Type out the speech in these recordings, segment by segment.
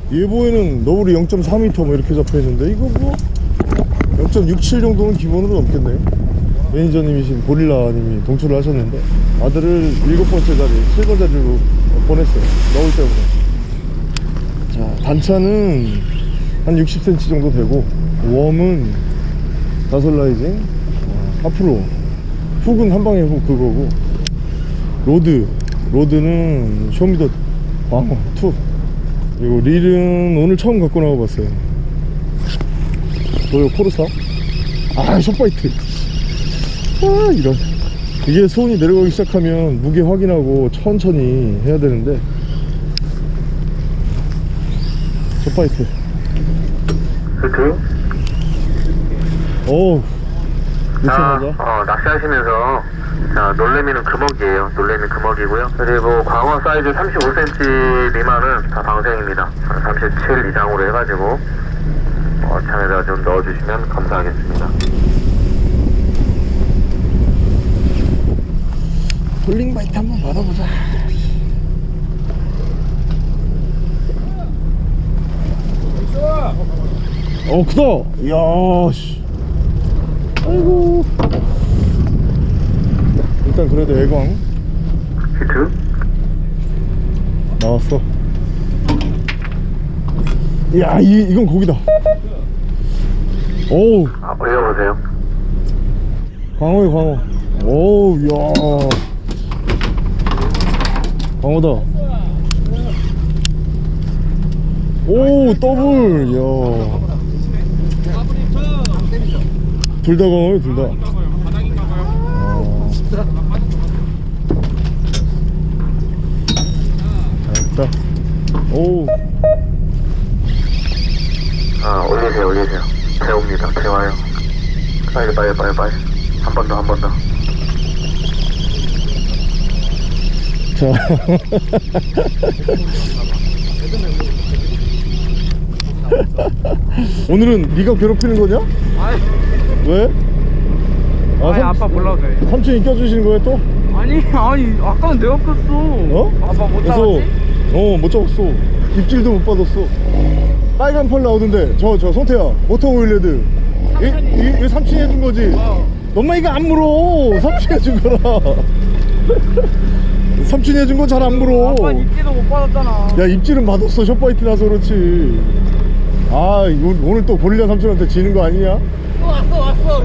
예보에는 너울이 0.4m 뭐 이렇게 잡혀있는데 이거 뭐 0.67 정도는 기본으로 넘겠네요. 매니저님이신 고릴라님이 동출을 하셨는데 아들을 7번째 자리 7번 자리로 보냈어요. 너울 때문에. 자, 단차는 한 60cm 정도 되고 웜은 다솔라이징 앞으로 훅은 한방에 훅 그거고 로드는 쇼미더 광어 2. 그리고 릴은 오늘 처음 갖고 나와봤어요. 도요 코르사. 아, 숏바이트. 아, 이런. 이게 손이 내려가기 시작하면 무게 확인하고 천천히 해야 되는데 숏바이트. 히트? 어우, 자, 낚시하시면서 자, 놀래미는 금어기예요. 놀래미 금어기고요. 그리고 광어 사이즈 35cm 미만은 다 방생입니다. 37 이상으로 해가지고 창에다 좀 넣어주시면 감사하겠습니다. 폴링바이트 한번 받아보자. 크다. 이야, 씨. 아이고. 일단 그래도 애광 히트? 나왔어. 이야, 이건 고기다. 오우. 올려보세요. 광어에 광어. 오우, 이야. 광어다. 오, 더블. 이야. 둘 다 광어요, 둘 다. 됐다. 오. 올리세요. 재웁니다. 재와요. 빨리. 한 번 더. 자. 오늘은 네가 괴롭히는 거냐? 아이, 왜? 아빠 몰라도 돼. 삼촌이 껴주시는 거야 또? 아니 아까는 내가 꼈어. 어? 아빠 못 그래서 잡았지? 못 잡았어. 입질도 못 받았어. 빨간 펄 나오던데 저 송태야 모터 오일레드. 이 삼촌이 해준 거지? 너만 이거 안 물어. 삼촌이 해준 거라. 삼촌이 해준 건 잘 안 물어. 아빠 입질도 못 받았잖아. 야, 입질은 받았어. 숏바이트 나서 그렇지. 아, 오늘 또 고릴라 삼촌한테 지는 거 아니냐? 왔어.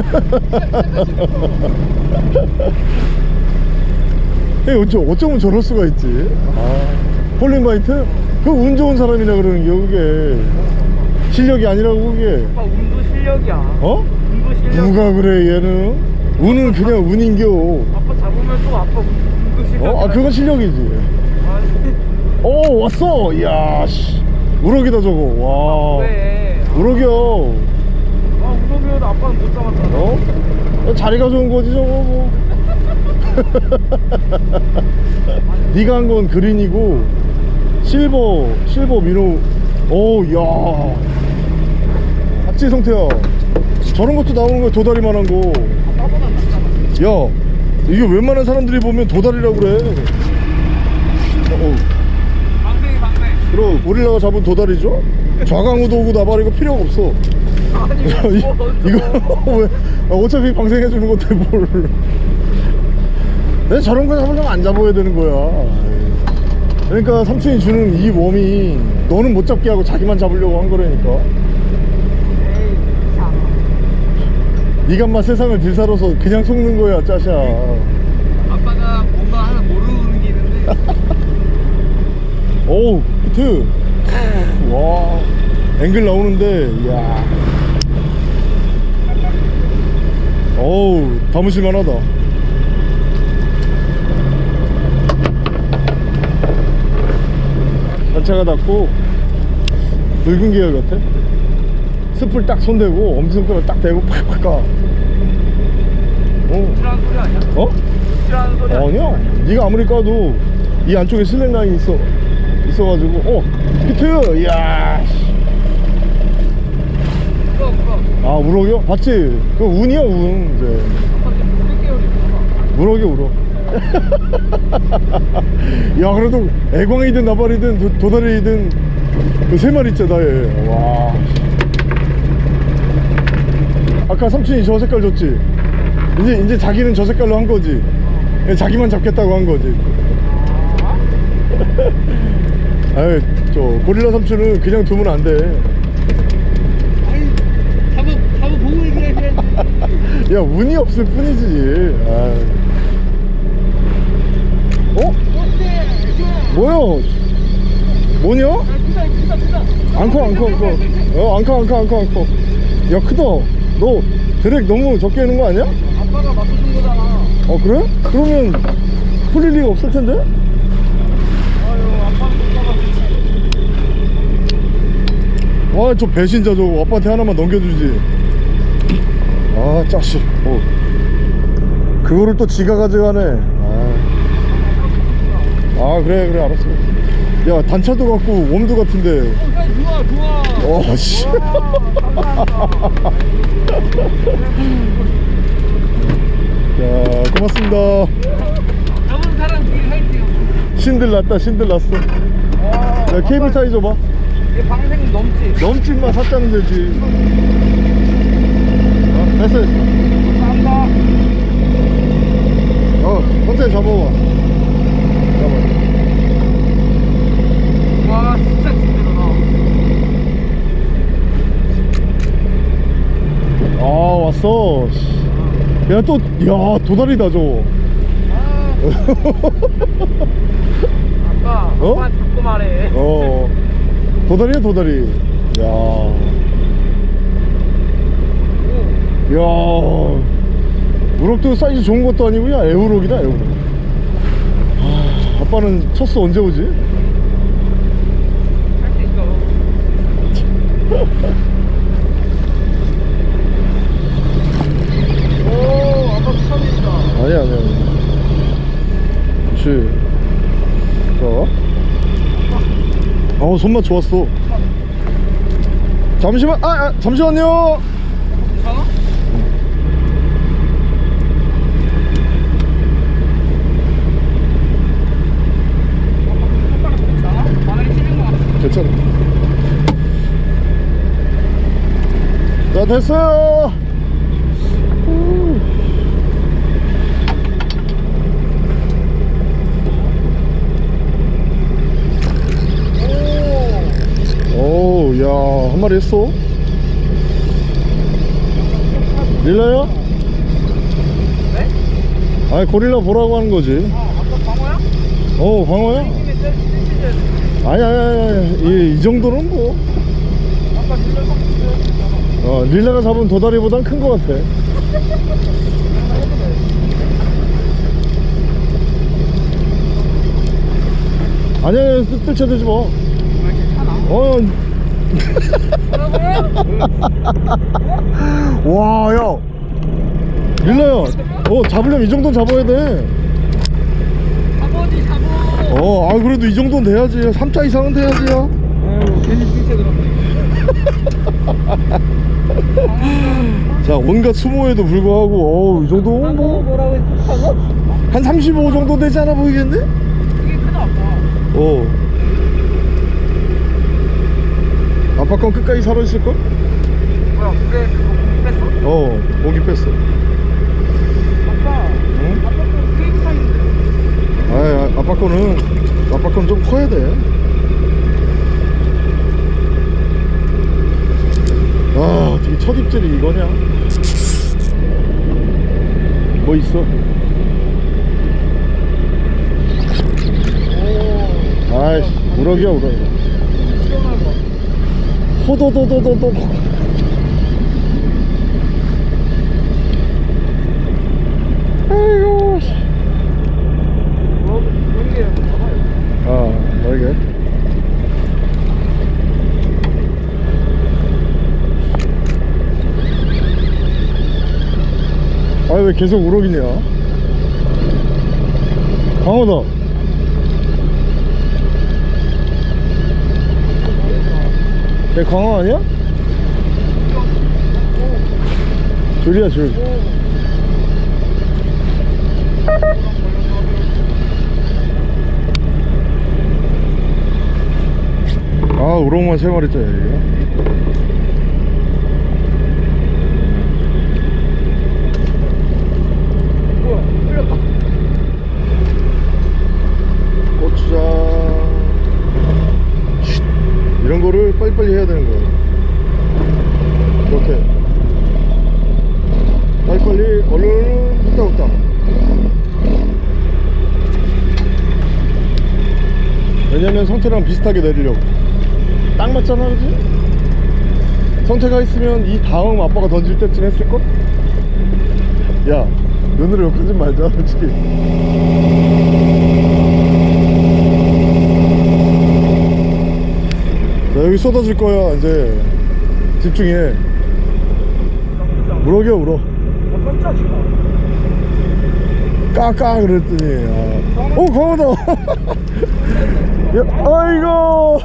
어쩌면 저럴 수가 있지. 폴링바이트? 그 운 좋은 사람이라 그러는 게 그게 실력이 아니라고 그게. 아빠 운도 실력이야. 운도 실력. 누가 그래 얘는? 운은 그냥 운인겨. 아빠 잡으면 또 아빠 운도 실력. 그건 실력이지. 왔어. 이야, 씨. 우럭이다 저거. 와. 왜? 우럭이야. 우럭이어도 아빠는 못 잡았잖아. 자리가 좋은 거지 저거 뭐. 네가 한 건 그린이고 실버 민호. 야, 맞지 성태야? 저런 것도 나오는 거야. 도다리만한 거. 야, 이게 웬만한 사람들이 보면 도다리라고 그래. 방생. 그럼 고릴라가 잡은 도다리죠? 좌강우도 오고 나발 이거 필요가 없어. 아니 이거 왜? 어차피 방생해주는 건데 뭘. 내가 저런 거 잡으려면 안 잡아야 되는 거야. 그러니까 삼촌이 주는 이 웜이 너는 못 잡게 하고 자기만 잡으려고 한 거라니까. 네가 인마 세상을 들살아서 그냥 속는 거야 짜샤. 아빠가 뭔가 하나 모르는 게 있는데. 오우, 히트. 와, 앵글 나오는데. 이야. 어우, 담으실만 하다. 단차가 닿고 늙은 계열 같아. 숯불 딱 손대고 엄지손가락 딱 대고 팍팍 가. 확실한 소리 아니야? 확실한 소리 아니야. 네가 아무리 까도 이 안쪽에 슬랙 라인이 있어가지고. 히트. 이야. 울어. 우럭이요? 봤지? 그 운이야 운. 이제 아빠 지금 우리 계열이구나. 우럭이야 우럭. 야, 그래도 애광이든 나발이든 도다리든 그 3마리째 나얘. 와. 아까 삼촌이 저 색깔 줬지? 이제 자기는 저 색깔로 한 거지? 자기만 잡겠다고 한 거지? 아유, 저 고릴라 삼촌은 그냥 두면 안 돼. 아니, 잡아 보고 얘기해야지. 야, 운이 없을 뿐이지. 아유. 어? 뭐야? 뭐냐? 앙커. 야, 크다. 너 드랙 너무 적게 하는 거 아니야? 아빠가 맞춰준 거잖아. 어, 그래? 그러면 풀릴 리가 없을 텐데? 아유, 아빠는 못 잡아. 와, 저 배신자 저거 아빠한테 하나만 넘겨주지. 아, 짜식. 그거를 또 지가 가져가네. 아, 그래, 알았어. 야, 단차도 같고 웜도 같은데. 좋아. 씨. 야, 고맙습니다. 남은 사람 뒤에 할게요. 신들 났어. 야, 케이블 타이 줘봐. 얘 방생 넘지? 넘집만 샀자면 되지. 됐어. 감사합니다. 천천히 잡아봐. 와, 진짜 힘들어. 아, 왔어. 야, 또, 야, 도다리다, 저거. 아빠, 어? 아빠 자꾸 말해. 도다리야, 도다리. 야, 우럭도 사이즈 좋은 것도 아니고, 야, 애우럭이다, 애우럭. 아빠는 첫수 언제 오지? 할 수 있어. 오, 아빠 처음이다. 아니야. 그렇지. 자. 손맛 좋았어. 잠시만요. 괜찮아? 괜찮아. 자, 됐어요. 오, 야, 한 마리 했어. 릴라야? 네? 아니, 고릴라 보라고 하는 거지. 아빠 방어야? 광어야? 아니, 이 정도는 뭐. 아빠 릴라 릴라가 잡은 도다리보단 큰 거 같아. 아니야, 뜰채 되지 마. 와, 야, 릴라야, 잡으려면 이 정도는 잡아야 돼. 잡어. 그래도 이 정도는 돼야지. 3차 이상은 돼야지야. 아유, 괜히 삐세 그러네. 자, 온갖 수모에도 불구하고, 이 정도면 뭐, 뭐라고 했어? 한 35 정도 되지 않아 보이겠네? 이게 크다, 아빠. 아빠 건 끝까지 살아있을걸? 뭐야, 그래, 그거 뺐어? 고기 뺐어. 아빠, 응? 아빠 거 케이크 타인데. 아빠 거는 좀 커야 돼. 어떻게 첫 입질이 이거냐? 뭐 있어? 아이씨, 우럭이야, 우럭. 호도도도도도. 아이고. 날개. 왜 계속 우럭이냐? 광어다. 걔 광어 아니야? 줄이야, 줄. 우럭 우럭만 3마리짜리 얘기야? 뭐야 풀렸다. 고추장 쉿. 이런 거를 빨리빨리 해야 되는 거야. 이렇게 빨리빨리 얼른 후딱후딱. 왜냐면 성태랑 비슷하게 내리려고. 딱 맞잖아, 그지? 성태가 있으면 이 다음 아빠가 던질 때쯤 했을걸? 야, 눈으로 욕하지 말자, 솔직히. 자, 여기 쏟아질 거야. 이제 집중해. 우럭이야, 우럭. 까까 그랬더니 오, 광어다. 야, 아이고.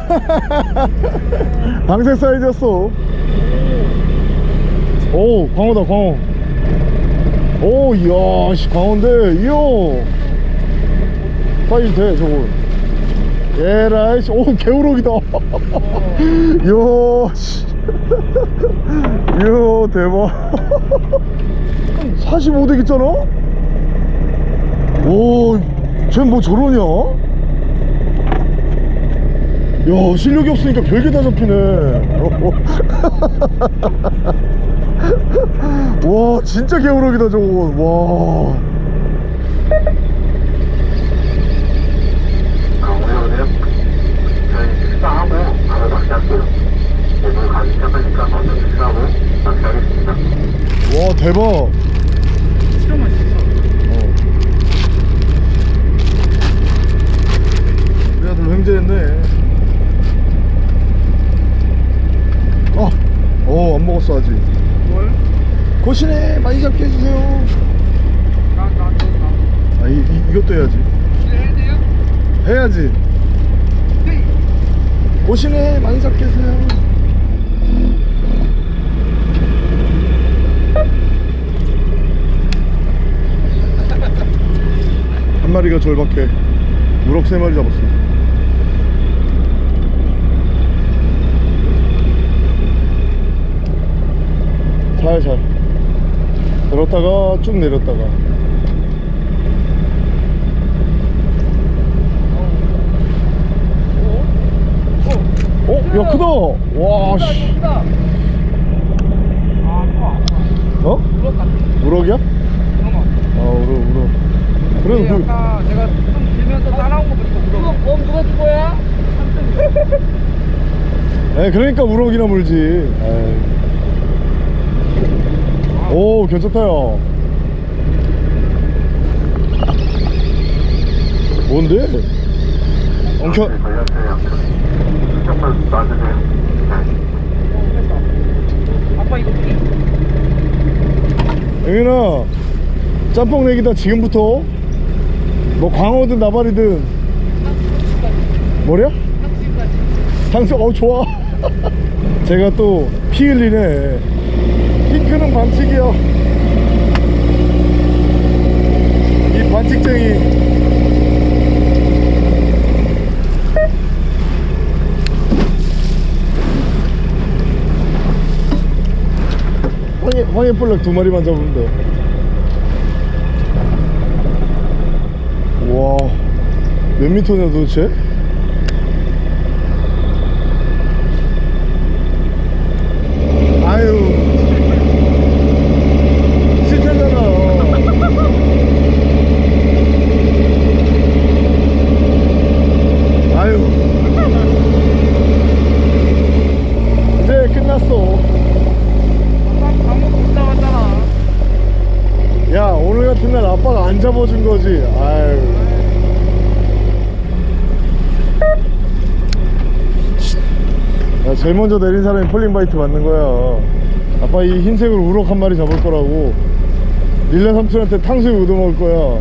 방생 사이즈였어. 오, 광어다, 광어. 오, 이야, 씨, 광어인데, 이야. 사이즈 돼, 저거. 에라이, 씨, 오, 개우럭이다. 이야, 씨. 이야, 대박. 45 되겠잖아? 오, 쟤 뭐 저러냐? 야, 실력이 없으니까 별게 다 잡히네. 와, 진짜 개우럭이다 저거. 와. 오늘 저희 식사하고 바로 낚시할게요. 오늘 가기 시작하니까 먼저 식사하고 낚시하겠습니다. 와, 대박. 진짜 맛있어. 우리 아들 횡재했네. 안 먹었어 아직. 뭘? 고시네, 많이 잡게 해주세요. 아, 이것도 해야지. 해야 돼요? 해야지. 네. 고시네, 많이 잡게 해주세요. 한 마리가 절박해. 우럭 3마리 잡았어. 살살 들었다가 쭉 내렸다가. 야, 크다. 와, 씨. 어? 우럭 같아. 우럭이야? 그런 거 같아. 우럭. 그래도 그, 아까 제가 좀 길면서 따라온 거 보니까 우럭. 그럼 누가 줄 거야? 그러니까 우럭이나 물지. 에이. 오, 괜찮다, 야. 뭔데? 엉켜. 걸렸어요. 조금만 놔주세요. 아빠 이거 어떻게? 영현아, 짬뽕 내기다 지금부터. 뭐 광어든 나발이든. 뭐냐? 상수, 좋아. 제가 또 피 흘리네. 핑크는 반칙이야. 이 반칙쟁이. 황해볼락 2마리만 잡으면 돼. 와, 몇 미터냐 도대체? 아유, 실패잖아. 아유, 이제 끝났어. 방금 못 나왔잖아. 야, 오늘 같은 날 아빠가 안 잡아준 거지. 아유. 야, 제일 먼저 내린 사람이 폴링바이트 맞는 거야. 아빠 이 흰색으로 우럭 한 마리 잡을 거라고. 릴라 삼촌한테 탕수육 얻어먹을 거야.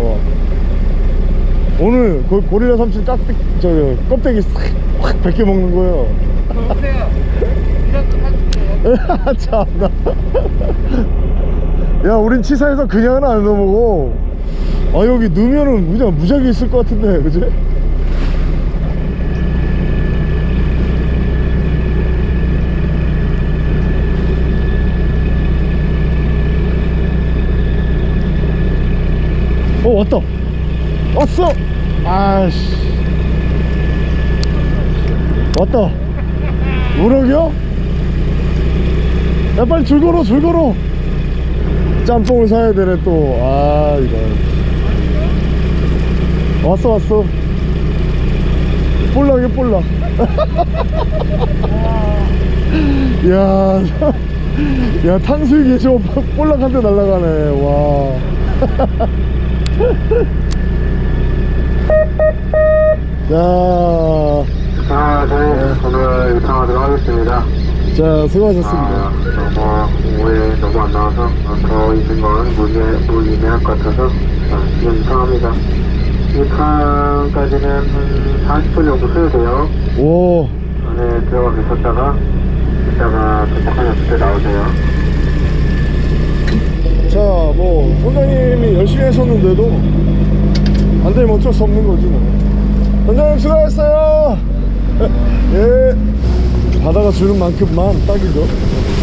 오늘 고릴라 삼촌 껍데기 싹 벗겨 먹는 거야. 여보세요. 이렇게 사줄게요. 참나. 야, 우린 치사해서 그냥은 안 넣어먹어. 아, 여기 넣으면은 그냥 무지하게 있을 것 같은데, 그치? 왔다. 왔어. 아씨. 왔다. 우럭이요? 야 빨리 줄 걸어 줄 걸어. 짬뽕을 사야 되네 또. 아 이거 왔어 볼락이야 볼락. 야 탕수육이 저 볼락한테 날아가네. 와. 자, 네, 오늘 유탕하도록 하겠습니다. 자 수고하셨습니다. 너무 오해 너무 안 나와서 더 있는 건 무의미할 것 같아서 지금 유탕합니다. 유탕까지는 한 40분 정도 소요돼요. 오, 안에 들어가 계셨다가 이따가 도착하면 그때 나오세요. 자, 뭐 선장님이 열심히 하셨는데도 안 되면 어쩔 수 없는 거지 뭐. 선장님 수고하셨어요. 예. 바다가 주는 만큼만 딱이죠.